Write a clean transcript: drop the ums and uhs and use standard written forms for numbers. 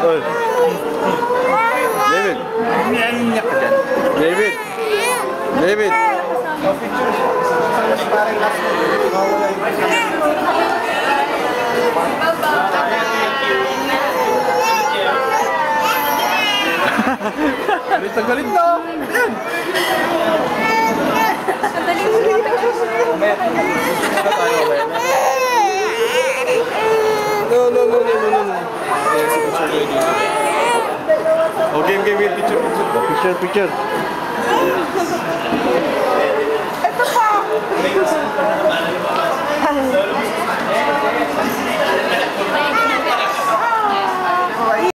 Oh. David. Iyak ka dyan. David. David. Galit na galit na. No. Oh, game, picture. Picture. Ito pa!